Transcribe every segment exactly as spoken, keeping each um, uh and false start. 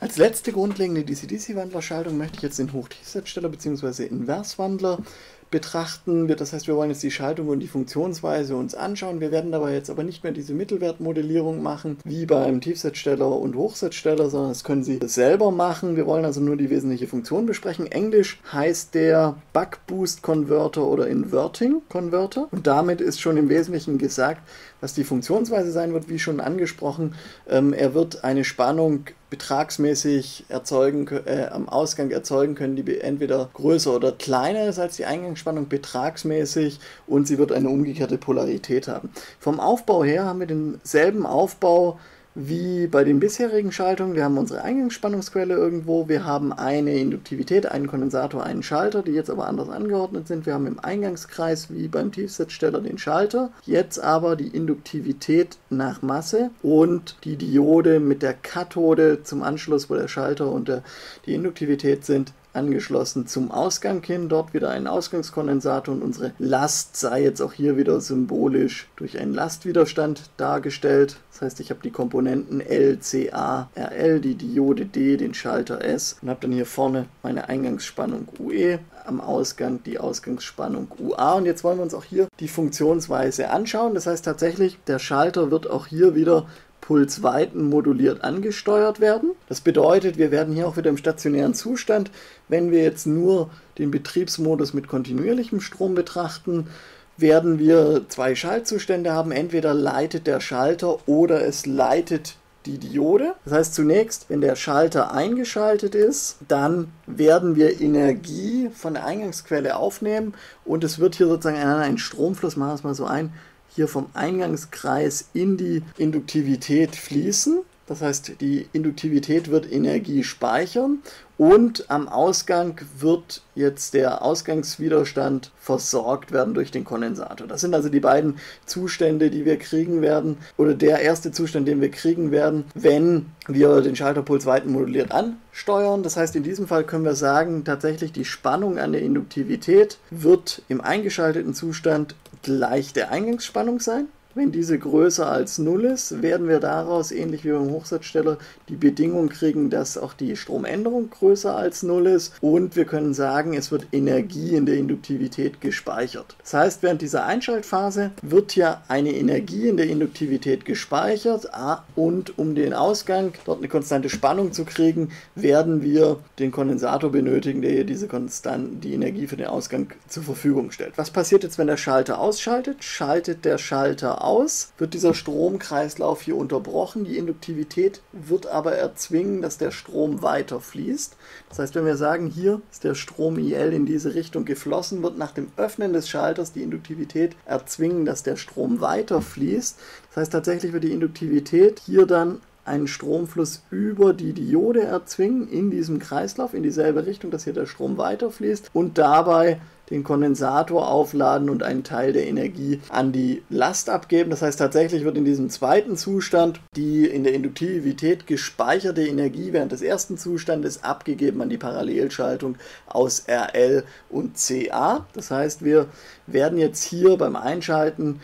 Als letzte grundlegende D C-D C-Wandlerschaltung möchte ich jetzt den Hochtiefsetzsteller bzw. Inverswandler betrachten. Das heißt, wir wollen jetzt die Schaltung und die Funktionsweise uns anschauen. Wir werden dabei jetzt aber nicht mehr diese Mittelwertmodellierung machen, wie beim Tiefsetzsteller und Hochsetzsteller, sondern das können Sie selber machen. Wir wollen also nur die wesentliche Funktion besprechen. Englisch heißt der Buck-Boost-Converter oder Inverting-Converter. Und damit ist schon im Wesentlichen gesagt, was die Funktionsweise sein wird, wie schon angesprochen. Ähm, er wird eine Spannung betragsmäßig erzeugen, äh, am Ausgang erzeugen können, die entweder größer oder kleiner ist als die Eingangsspannung betragsmäßig, und sie wird eine umgekehrte Polarität haben. Vom Aufbau her haben wir denselben Aufbau wie bei den bisherigen Schaltungen. Wir haben unsere Eingangsspannungsquelle irgendwo, wir haben eine Induktivität, einen Kondensator, einen Schalter, die jetzt aber anders angeordnet sind. Wir haben im Eingangskreis wie beim Tiefsetzsteller den Schalter, jetzt aber die Induktivität nach Masse und die Diode mit der Kathode zum Anschluss, wo der Schalter und der, die Induktivität sind, angeschlossen zum Ausgang hin, dort wieder ein Ausgangskondensator, und unsere Last sei jetzt auch hier wieder symbolisch durch einen Lastwiderstand dargestellt. Das heißt, ich habe die Komponenten L, C, A, R L, die Diode D, den Schalter S, und habe dann hier vorne meine Eingangsspannung U E, am Ausgang die Ausgangsspannung U A. Und jetzt wollen wir uns auch hier die Funktionsweise anschauen. Das heißt tatsächlich, der Schalter wird auch hier wieder Pulsweiten moduliert angesteuert werden. Das bedeutet, wir werden hier auch wieder im stationären Zustand, wenn wir jetzt nur den Betriebsmodus mit kontinuierlichem Strom betrachten, werden wir zwei Schaltzustände haben. Entweder leitet der Schalter oder es leitet die Diode. Das heißt zunächst, wenn der Schalter eingeschaltet ist, dann werden wir Energie von der Eingangsquelle aufnehmen und es wird hier sozusagen ein Stromfluss, machen wir es mal so ein, hier vom Eingangskreis in die Induktivität fließen. Das heißt, die Induktivität wird Energie speichern und am Ausgang wird jetzt der Ausgangswiderstand versorgt werden durch den Kondensator. Das sind also die beiden Zustände, die wir kriegen werden, oder der erste Zustand, den wir kriegen werden, wenn wir den Schalterpuls weitenmoduliert ansteuern. Das heißt, in diesem Fall können wir sagen, tatsächlich die Spannung an der Induktivität wird im eingeschalteten Zustand gleich der Eingangsspannung sein. Wenn diese größer als null ist, werden wir daraus, ähnlich wie beim Hochsetzsteller, die Bedingung kriegen, dass auch die Stromänderung größer als null ist, und wir können sagen, es wird Energie in der Induktivität gespeichert. Das heißt, während dieser Einschaltphase wird ja eine Energie in der Induktivität gespeichert, und um den Ausgang, dort eine konstante Spannung zu kriegen, werden wir den Kondensator benötigen, der hier diese konstant, die Energie für den Ausgang zur Verfügung stellt. Was passiert jetzt, wenn der Schalter ausschaltet? Schaltet der Schalter aus, wird dieser Stromkreislauf hier unterbrochen. Die Induktivität wird aber erzwingen, dass der Strom weiter fließt. Das heißt, wenn wir sagen, hier ist der Strom I L in diese Richtung geflossen, wird nach dem Öffnen des Schalters die Induktivität erzwingen, dass der Strom weiter fließt. Das heißt, tatsächlich wird die Induktivität hier dann einen Stromfluss über die Diode erzwingen in diesem Kreislauf, in dieselbe Richtung, dass hier der Strom weiterfließt, und dabei den Kondensator aufladen und einen Teil der Energie an die Last abgeben. Das heißt, tatsächlich wird in diesem zweiten Zustand die in der Induktivität gespeicherte Energie während des ersten Zustandes abgegeben an die Parallelschaltung aus R L und C A. Das heißt, wir werden jetzt hier beim Einschalten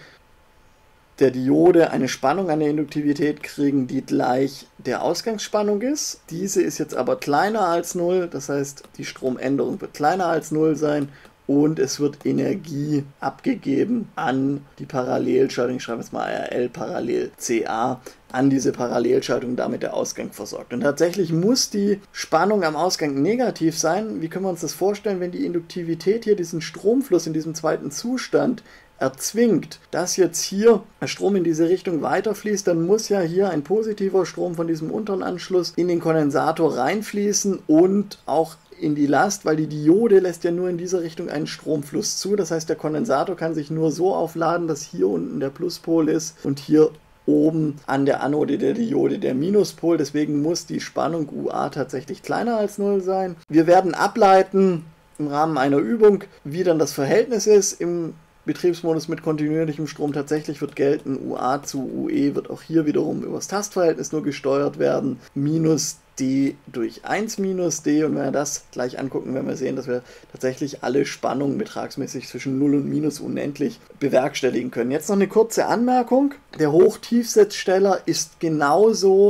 der Diode eine Spannung an der Induktivität kriegen, die gleich der Ausgangsspannung ist. Diese ist jetzt aber kleiner als null, das heißt, die Stromänderung wird kleiner als null sein, und es wird Energie abgegeben an die Parallelschaltung, ich schreibe jetzt mal R L parallel C A, an diese Parallelschaltung, damit der Ausgang versorgt. Und tatsächlich muss die Spannung am Ausgang negativ sein. Wie können wir uns das vorstellen, wenn die Induktivität hier diesen Stromfluss in diesem zweiten Zustand erzwingt, dass jetzt hier der Strom in diese Richtung weiterfließt, dann muss ja hier ein positiver Strom von diesem unteren Anschluss in den Kondensator reinfließen und auch in die Last, weil die Diode lässt ja nur in dieser Richtung einen Stromfluss zu. Das heißt, der Kondensator kann sich nur so aufladen, dass hier unten der Pluspol ist und hier oben an der Anode der Diode der Minuspol. Deswegen muss die Spannung U A tatsächlich kleiner als null sein. Wir werden ableiten im Rahmen einer Übung, wie dann das Verhältnis ist im Betriebsmodus mit kontinuierlichem Strom. Tatsächlich wird gelten, U A zu U E wird auch hier wiederum über das Tastverhältnis nur gesteuert werden. Minus D durch eins minus D, und wenn wir das gleich angucken, werden wir sehen, dass wir tatsächlich alle Spannungen betragsmäßig zwischen null und Minus unendlich bewerkstelligen können. Jetzt noch eine kurze Anmerkung. Der Hochtiefsetzsteller ist genauso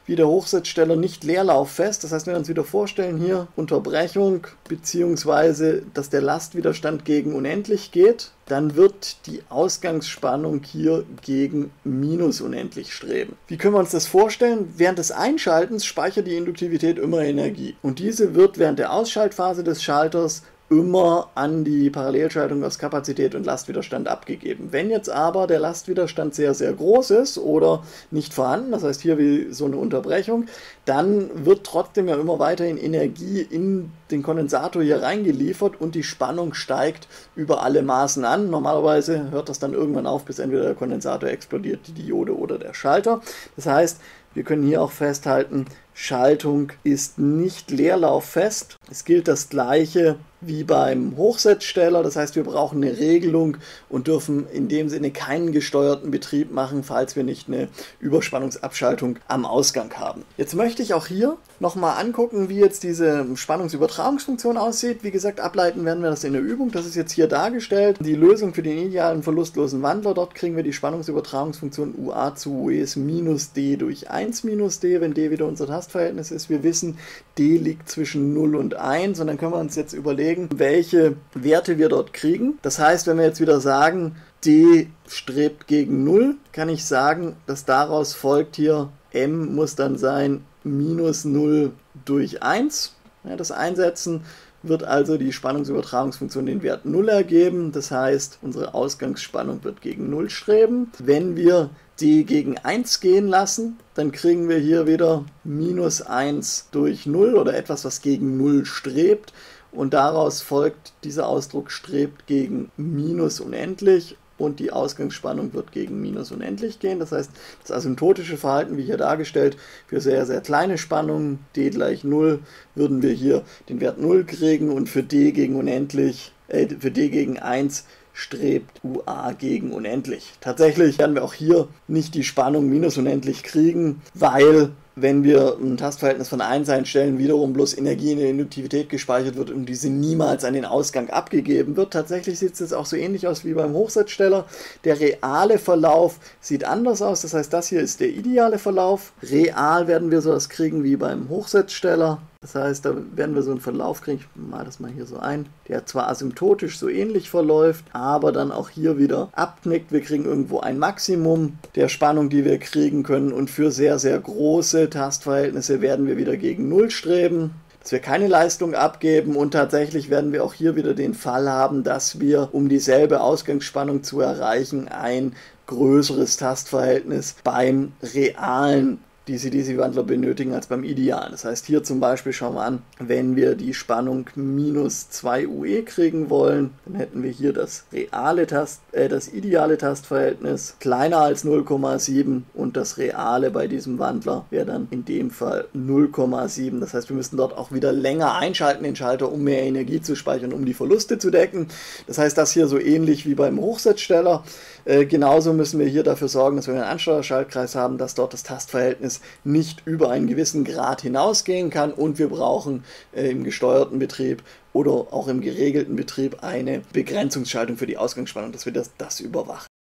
wie der Hochsetzsteller nicht leerlauffest. Das heißt, wenn wir uns wieder vorstellen, hier Unterbrechung beziehungsweise dass der Lastwiderstand gegen unendlich geht, dann wird die Ausgangsspannung hier gegen minus unendlich streben. Wie können wir uns das vorstellen? Während des Einschaltens speichert die Induktivität immer Energie und diese wird während der Ausschaltphase des Schalters immer an die Parallelschaltung aus Kapazität und Lastwiderstand abgegeben. Wenn jetzt aber der Lastwiderstand sehr, sehr groß ist oder nicht vorhanden, das heißt hier wie so eine Unterbrechung, dann wird trotzdem ja immer weiterhin Energie in den Kondensator hier reingeliefert und die Spannung steigt über alle Maßen an. Normalerweise hört das dann irgendwann auf, bis entweder der Kondensator explodiert, die Diode oder der Schalter. Das heißt, wir können hier auch festhalten, Schaltung ist nicht leerlauffest. Es gilt das Gleiche wie beim Hochsetzsteller, das heißt, wir brauchen eine Regelung und dürfen in dem Sinne keinen gesteuerten Betrieb machen, falls wir nicht eine Überspannungsabschaltung am Ausgang haben. Jetzt möchte ich auch hier nochmal angucken, wie jetzt diese Spannungsübertragungsfunktion aussieht. Wie gesagt, ableiten werden wir das in der Übung. Das ist jetzt hier dargestellt. Die Lösung für den idealen verlustlosen Wandler, dort kriegen wir die Spannungsübertragungsfunktion U A zu U E ist minus D durch eins minus D, wenn D wieder unser Tastverhältnis ist. Wir wissen, D liegt zwischen null und eins und dann können wir uns jetzt überlegen, welche Werte wir dort kriegen. Das heißt, wenn wir jetzt wieder sagen, D strebt gegen null, kann ich sagen, dass daraus folgt hier, M muss dann sein minus null durch eins. Ja, das Einsetzen wird also die Spannungsübertragungsfunktion den Wert null ergeben. Das heißt, unsere Ausgangsspannung wird gegen null streben. Wenn wir D gegen eins gehen lassen, dann kriegen wir hier wieder minus eins durch null oder etwas, was gegen null strebt. Und daraus folgt, dieser Ausdruck strebt gegen minus unendlich und die Ausgangsspannung wird gegen minus unendlich gehen. Das heißt, das asymptotische Verhalten, wie hier dargestellt, für sehr, sehr kleine Spannungen, D gleich null, würden wir hier den Wert null kriegen und für D gegen unendlich, äh, für D gegen eins strebt U A gegen unendlich. Tatsächlich werden wir auch hier nicht die Spannung minus unendlich kriegen, weil wenn wir ein Tastverhältnis von eins einstellen, wiederum bloß Energie in der Induktivität gespeichert wird und diese niemals an den Ausgang abgegeben wird. Tatsächlich sieht es jetzt auch so ähnlich aus wie beim Hochsetzsteller. Der reale Verlauf sieht anders aus, das heißt, das hier ist der ideale Verlauf. Real werden wir sowas kriegen wie beim Hochsetzsteller. Das heißt, da werden wir so einen Verlauf kriegen, ich male das mal hier so ein, der zwar asymptotisch so ähnlich verläuft, aber dann auch hier wieder abknickt. Wir kriegen irgendwo ein Maximum der Spannung, die wir kriegen können und für sehr, sehr große Tastverhältnisse werden wir wieder gegen null streben, dass wir keine Leistung abgeben und tatsächlich werden wir auch hier wieder den Fall haben, dass wir, um dieselbe Ausgangsspannung zu erreichen, ein größeres Tastverhältnis beim realen D C D C-Wandler benötigen als beim idealen. Das heißt, hier zum Beispiel schauen wir an, wenn wir die Spannung minus zwei U E kriegen wollen, dann hätten wir hier das reale Tast, äh, das ideale Tastverhältnis kleiner als null Komma sieben und das reale bei diesem Wandler wäre dann in dem Fall null Komma sieben. Das heißt, wir müssten dort auch wieder länger einschalten, den Schalter, um mehr Energie zu speichern, um die Verluste zu decken. Das heißt, das hier so ähnlich wie beim Hochsetzsteller. Äh, genauso müssen wir hier dafür sorgen, dass wir einen Ansteuerschaltkreis haben, dass dort das Tastverhältnis nicht über einen gewissen Grad hinausgehen kann und wir brauchen äh, im gesteuerten Betrieb oder auch im geregelten Betrieb eine Begrenzungsschaltung für die Ausgangsspannung, dass wir das, das überwachen.